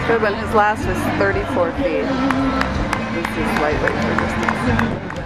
Good one. His last was 34 feet. This is lightweight for distance.